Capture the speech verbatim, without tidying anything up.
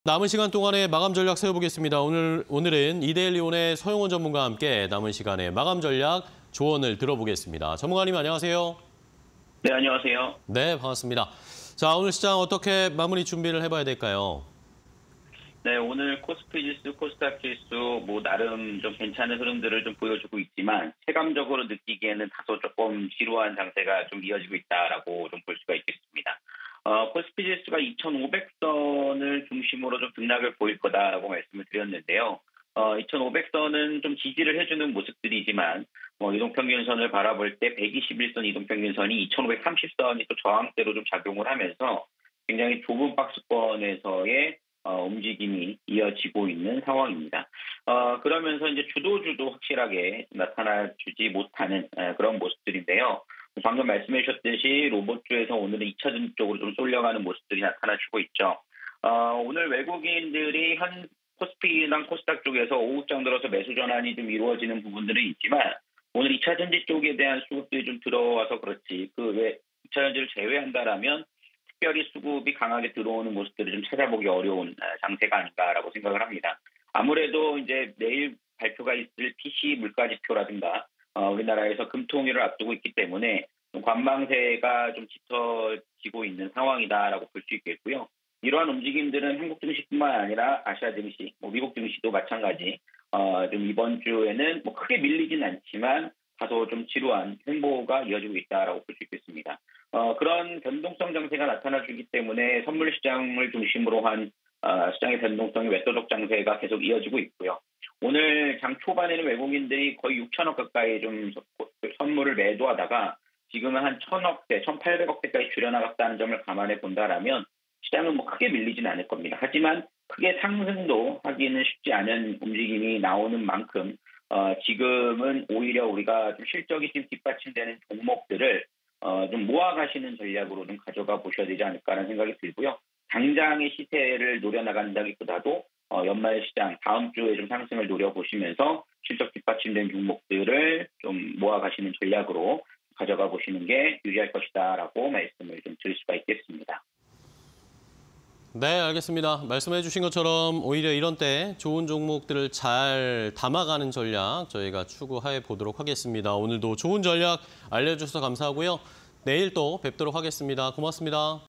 남은 시간 동안에 마감 전략 세워보겠습니다. 오늘, 오늘은 이데일리온의 서용원 전문가와 함께 남은 시간에 마감 전략 조언을 들어보겠습니다. 전문가님 안녕하세요. 네, 안녕하세요. 네, 반갑습니다. 자, 오늘 시장 어떻게 마무리 준비를 해봐야 될까요? 네, 오늘 코스피 지수, 코스닥 지수 뭐 나름 좀 괜찮은 흐름들을 좀 보여주고 있지만 체감적으로 느끼기에는 다소 조금 지루한 장세가 좀 이어지고 있다라고 좀 볼 수가 있겠습니다. 어, 코스피 지수가 이천오백 선을 중심으로 좀 등락을 보일 거다라고 말씀을 드렸는데요. 어, 이천오백 선은 좀 지지를 해주는 모습들이지만 뭐 이동평균선을 바라볼 때 백이십일 선 이동평균선이 이천오백삼십 선이 또 저항대로 좀 작용을 하면서 굉장히 좁은 박스권에서의 어, 움직임이 이어지고 있는 상황입니다. 어, 그러면서 이제 주도주도 확실하게 나타나주지 못하는 에, 그런 모습들인데요. 방금 말씀해 주셨듯이 로봇주에서 오늘은 이 차전 쪽으로 좀 쏠려가는 모습들이 나타나주고 있죠. 어, 오늘 외국인들이 한 코스피랑 코스닥 쪽에서 오후장 들어서 매수 전환이 좀 이루어지는 부분들은 있지만 오늘 이 차전지 쪽에 대한 수급들이 좀 들어와서 그렇지 그 외 이 차전지를 제외한다라면 특별히 수급이 강하게 들어오는 모습들을 좀 찾아보기 어려운 장세가 아닌가라고 생각을 합니다. 아무래도 이제 내일 발표가 있을 피씨 물가지표라든가 어, 우리나라에서 금통위를 앞두고 있기 때문에 관망세가 좀 짙어지고 있는 상황이다라고 볼 수 있겠고요. 이러한 움직임들은 한국 증시뿐만 아니라 아시아 증시, 뭐 미국 증시도 마찬가지. 어, 좀 이번 주에는 뭐 크게 밀리진 않지만 다소 좀 지루한 행보가 이어지고 있다라고 볼 수 있겠습니다. 어, 그런 변동성 장세가 나타나주기 때문에 선물 시장을 중심으로 한 어, 시장의 변동성이 외도적 장세가 계속 이어지고 있고요. 오늘 장 초반에는 외국인들이 거의 육천억 가까이 좀 선물을 매도하다가 지금은 한 천억대, 천팔백억대까지 줄여나갔다는 점을 감안해 본다라면 시장은 뭐 크게 밀리지는 않을 겁니다. 하지만 크게 상승도 하기는 쉽지 않은 움직임이 나오는 만큼 어, 지금은 오히려 우리가 좀 실적이 좀 뒷받침되는 종목들을 어, 좀 모아가시는 전략으로 좀 가져가 보셔야 되지 않을까라는 생각이 들고요. 당장의 시세를 노려나간다기보다도 어, 연말 시장 다음 주에 좀 상승을 노려보시면서 실적 뒷받침된 종목들을 좀 모아가시는 전략으로 가져가 보시는 게 유리할 것이다라고 말씀을 좀 드릴 수가 있겠습니다. 네, 알겠습니다. 말씀해 주신 것처럼 오히려 이런 때 좋은 종목들을 잘 담아가는 전략 저희가 추구해 보도록 하겠습니다. 오늘도 좋은 전략 알려주셔서 감사하고요. 내일 또 뵙도록 하겠습니다. 고맙습니다.